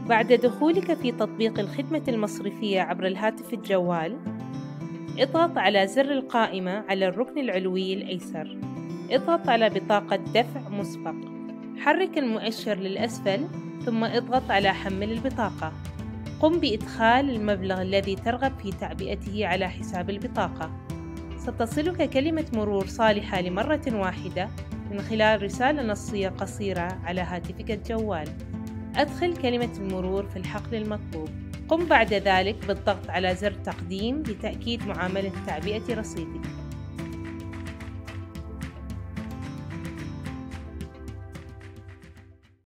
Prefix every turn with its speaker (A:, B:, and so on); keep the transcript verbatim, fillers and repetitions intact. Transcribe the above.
A: بعد دخولك في تطبيق الخدمة المصرفية عبر الهاتف الجوال، اضغط على زر القائمة على الركن العلوي الأيسر. اضغط على بطاقة دفع مسبق. حرك المؤشر للأسفل ثم اضغط على حمل البطاقة. قم بإدخال المبلغ الذي ترغب في تعبئته على حساب البطاقة. ستصلك كلمة مرور صالحة لمرة واحدة من خلال رسالة نصية قصيرة على هاتفك الجوال. أدخل كلمة المرور في الحقل المطلوب. قم بعد ذلك بالضغط على زر تقديم لتأكيد معاملة تعبئة رصيدك.